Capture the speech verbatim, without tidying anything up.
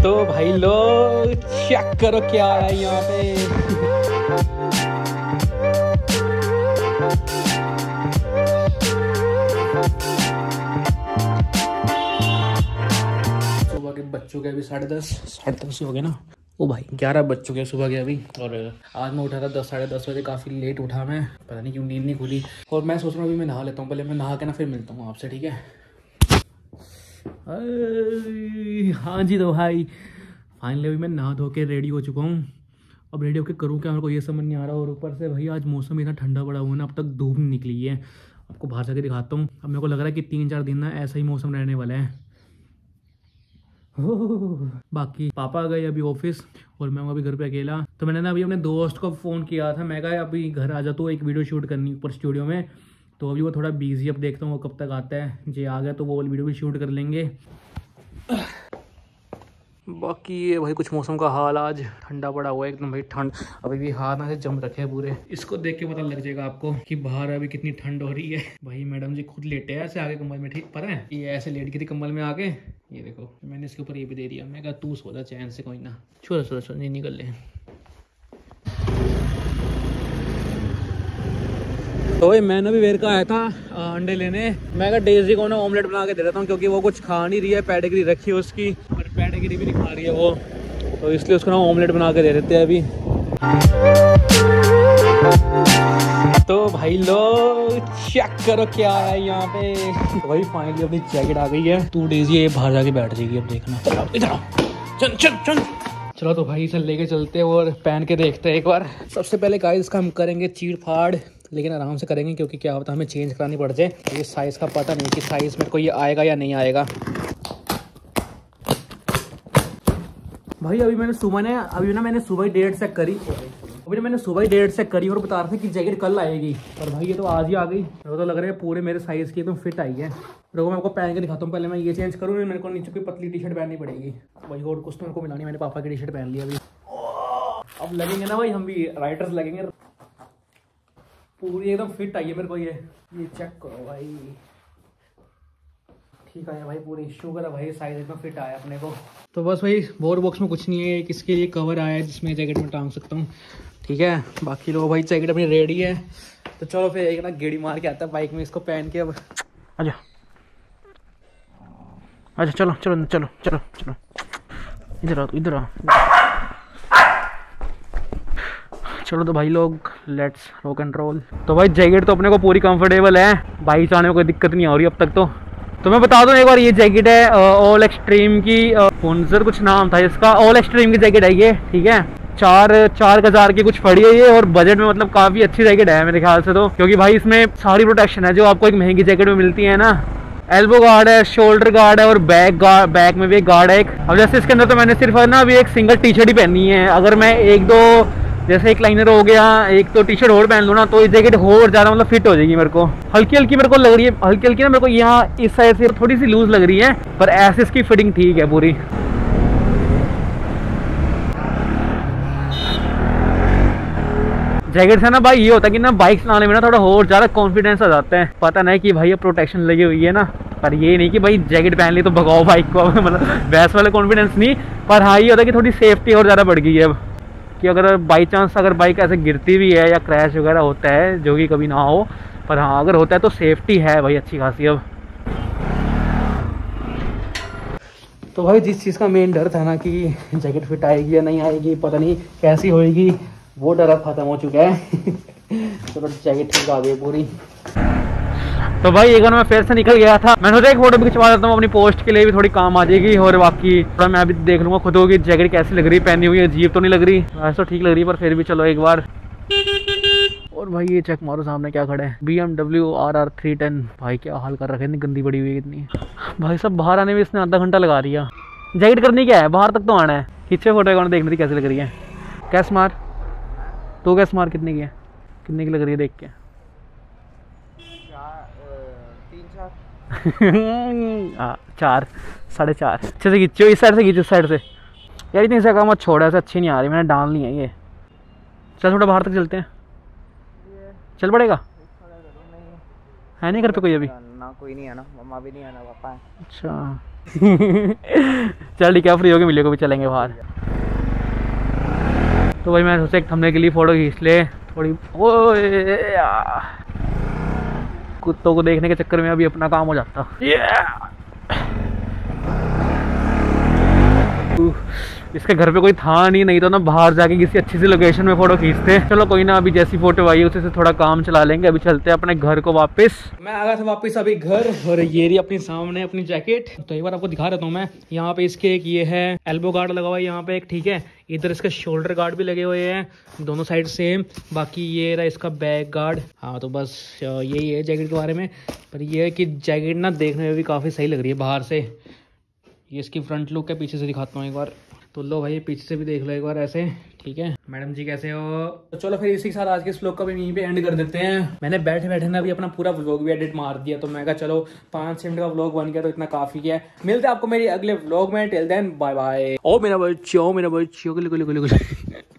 तो भाई लोग चेक करो क्या है यहाँ पे। सुबह के बच्चों के अभी साढ़े दस साढ़े दस हो गए ना। ओ भाई ग्यारह बज चुके हैं सुबह के अभी। और आज मैं उठा था दस साढ़े दस बजे, काफ़ी लेट उठा मैं, पता नहीं क्यों नींद नहीं खुली। और मैं सोच रहा हूँ अभी मैं नहा लेता हूँ, पहले मैं नहा के ना फिर मिलता हूँ आपसे, ठीक है। हाँ जी तो भाई फाइनली अभी मैं नहा धो के रेडी हो चुका हूँ। अब रेडी होकर करूँ क्या, मेरे को ये समझ नहीं आ रहा। और ऊपर से भाई आज मौसम इतना ठंडा पड़ा हुआ है ना, अब तक धूप नहीं निकली है। आपको बाहर जाके दिखाता हूँ। अब मेरे को लग रहा है कि तीन चार दिन ना ऐसा ही मौसम रहने वाला है। बाकी पापा गए अभी ऑफिस और मैं हूँ अभी घर पे अकेला। तो मैंने ना अभी अपने दोस्त को फ़ोन किया था, मैं कहा अभी घर आ जा तो एक वीडियो शूट करनी ऊपर स्टूडियो में। तो अभी वो थोड़ा बिजी, अब देखता हूँ वो कब तक आता है। जे आ गया तो वो वीडियो भी शूट कर लेंगे। बाकी ये भाई कुछ मौसम का हाल, आज ठंडा पड़ा हुआ है एकदम भाई, ठंड अभी भी हाथ ना से जम रखे हैं पूरे। इसको देख के पता लग जाएगा आपको कि बाहर अभी कितनी ठंड हो रही है। भाई मैडम जी खुद लेटे हैं ऐसे आगे कंबल में, ठीक पता है ये ऐसे लेट गई थी कंबल में आगे। ये देखो मैंने इसके ऊपर ये भी दे दिया, मैं कहा तू सो जा चैन से, कोई ना छोड़ो छोड़ो छोड़ो नहीं निकल ले। तो भाई मैंने भी वेर का आया था अंडे लेने। मैं कहा डेजी को ना ऑमलेट बना के दे देता हूँ, क्योंकि वो कुछ खा नहीं रही है, पेडिग्री रखी है उसकी पर पेडिग्री भी नहीं खा रही है वो, तो इसलिए उसको ना ऑमलेट बना के दे देते हैं अभी। तो भाई लोग चेक करो क्या है यहाँ पे। तो भाई फाइनली अपनी जैकेट आ गई है। तू डेजी ये बाहर जाके बैठ जाएगी, अब देखना। इधर आओ, चल चल चल। चलो तो भाई इसे लेके चलते हैं और पहन के देखते हैं एक बार। सबसे पहले गाइस इसका हम करेंगे चीड़ फाड़, लेकिन आराम से करेंगे क्योंकि क्या होता है हमें चेंज करानी पड़ जाए। ये साइज़ का पता नहीं कि साइज़ में कोई ये आएगा या नहीं आएगा। भाई अभी मैंने सुबह ने अभी ना मैंने सुबह ही डेट चेक करी अभी ना मैंने सुबह ही डेट चेक करी और बता रहे थे कि जैकेट कल आएगी, पर भाई ये तो आज ही आ गई। मेरे को तो लग रहा है पूरे मेरे साइज़ की एकदम तो फिट आई है। देखो मैं आपको पहन के दिखाता हूँ। पहले मैं ये चेंज करूँ, मेरे को नीचे कोई पतली टी शर्ट पहननी पड़ेगी भाई, और कुछ तो मेरे को मिला नहीं। मैंने पापा की टी शर्ट पहन ली अभी। अब लगेंगे ना भाई हम भी राइटर्स लगेंगे। पूरी एकदम फिट आई है मेरे को। ये ये चेक करो भाई, ठीक है भाई पूरी। शुगर है भाई साइज एकदम फिट आया अपने को। तो बस भाई बोर बॉक्स में कुछ नहीं है, एक इसके लिए कवर आया है जिसमें जैकेट में टांग सकता हूँ, ठीक है। बाकी लोग भाई जैकेट अपनी रेडी है, तो चलो फिर एक ना गेड़ी मार के आता है बाइक में इसको पहन के। अब अच्छा अच्छा चलो चलो चलो चलो चलो इधर आओ इधर आओ। चलो तो भाई लोग लेट्स रॉक एंड रोल। तो भाई जैकेट तो अपने को पूरी कंफर्टेबल है, बाइक चलाने में कोई दिक्कत नहीं हो रही अब तक। तो तो मैं बता दूं एक बार, ये जैकेट है ऑल एक्सट्रीम की, फोन्जर कुछ नाम था इसका, ऑल एक्सट्रीम की जैकेट है ये, ठीक है। चार चार हजार की कुछ पड़ी है ये, और बजट में मतलब काफी अच्छी जैकेट है मेरे ख्याल से तो, क्योंकि भाई इसमें सारी प्रोटेक्शन है जो आपको एक महंगी जैकेट में मिलती है ना। एल्बो गार्ड है, शोल्डर गार्ड है और बैक गार्ड, बैक में भी एक गार्ड है एक। अब जैसे इसके अंदर तो मैंने सिर्फ ना अभी एक सिंगल टी शर्ट ही पहनी है। अगर मैं एक दो जैसे एक लाइनर हो गया, एक तो टी शर्ट और पहन लूँ ना, तो ये जैकेट और ज़्यादा मतलब फिट हो जाएगी मेरे को। हल्की हल्की मेरे को लग रही है, हल्की हल्की ना मेरे को यहाँ इस साइड से थोड़ी सी लूज लग रही है, पर ऐसे इसकी फिटिंग ठीक है पूरी। जैकेट से ना भाई ये होता है कि ना बाइक चलाने में ना थोड़ा और ज़्यादा कॉन्फिडेंस आ जाता है। पता नहीं कि भाई ये प्रोटेक्शन लगी हुई है ना, पर ये नहीं कि भाई जैकेट पहन ली तो भगाओ बाइक को, मतलब वैसे वाला कॉन्फिडेंस नहीं। पर हाँ ये होता है कि थोड़ी सेफ्टी और ज़्यादा बढ़ गई है अब, कि अगर बाई चांस अगर बाइक ऐसे गिरती भी है या क्रैश वगैरह होता है, जो कि कभी ना हो, पर हाँ अगर होता है तो सेफ्टी है भाई अच्छी खासी अब। तो भाई जिस चीज़ का मेन डर था ना कि जैकेट फिट आएगी या नहीं आएगी, पता नहीं कैसी होएगी, वो डर अब खत्म हो चुका है। तो जैकेट ठीक आ गई पूरी। तो भाई एक बार मैं फिर से निकल गया था, मैंने सोचा एक फोटो भी खिंचवा देता हूँ अपनी पोस्ट के लिए भी थोड़ी काम आ जाएगी। और बाकी थोड़ा मैं अभी देख लूँगा खुद होगी जैकेट कैसी लग रही है, पहनी हुई अजीब तो नहीं लग रही, वैसे तो ठीक लग रही है, पर फिर भी चलो एक बार। और भाई ये चेक मारो सामने क्या खड़ा है, B M W R R three ten. भाई क्या हाल कर रखे हैं, इतनी गंदी पड़ी हुई है कितनी। भाई सब बाहर आने में इसने आधा घंटा लगा दिया। जैकेट करनी क्या है, बाहर तक तो आना है। खींचे फोटो कौन देखने थी कैसी लग रही है। कैस मार तो कैस मार कितने की है, कितने की लग रही है देख के। हाँ चार साढ़े चार। अच्छे से खींचो, इस साइड से खींचो, इस साइड से यार। इतनी सा काम मत छोड़ा, ऐसे अच्छी नहीं आ रही, मैंने डालनी है ये। चल थोड़ा बाहर तक चलते हैं, चल पड़ेगा है नहीं घर पे कोई अभी ना। ना, कोई नहीं है ना, मम्मा भी नहीं है ना, पापा है। अच्छा चल ठीक है, फ्री होके मिलेगा, भी चलेंगे बाहर। तो भाई मैं सोचा एक थंबनेल के लिए फ़ोटो खींच ले थोड़ी। ओए कुत्तों को देखने के चक्कर में अभी अपना काम हो जाता। इसके घर पे कोई था नहीं, नहीं तो ना बाहर जाके किसी अच्छी सी लोकेशन में फोटो खींचते। चलो कोई ना, अभी जैसी फोटो आई उसे से थोड़ा काम चला लेंगे। अभी चलते हैं अपने घर को वापस। मैं आ गया था वापस अभी घर, और ये रही अपनी सामने अपनी जैकेट। तो एक बार आपको दिखा देता हूँ मैं। यहाँ पे इसके एक ये है एल्बो गार्ड लगा हुआ है यहाँ पे एक, ठीक है। इधर इसका शोल्डर गार्ड भी लगे हुए हैं दोनों साइड सेम। बाकी ये रहा इसका बैक गार्ड। हाँ तो बस यही है जैकेट के बारे में। पर ये है कि जैकेट ना देखने में भी काफ़ी सही लग रही है बाहर से। ये इसकी फ्रंट लुक है, पीछे से दिखाता हूँ एक बार। तो लो भाई पीछे से भी देख लो एक बार ऐसे, ठीक है। मैडम जी कैसे हो? तो चलो फिर इसी के साथ आज के इस व्लॉग का भी यहीं पे एंड कर देते हैं। मैंने बैठे बैठे ना अभी अपना पूरा व्लॉग भी एडिट मार दिया, तो मैं कहा चलो पाँच छः मिनट का व्लॉग बन गया तो इतना काफी है। मिलते हैं आपको मेरी अगले व्लॉग में। Till then bye bye. ओ मेरा बच्चों, मेरा बच्चों।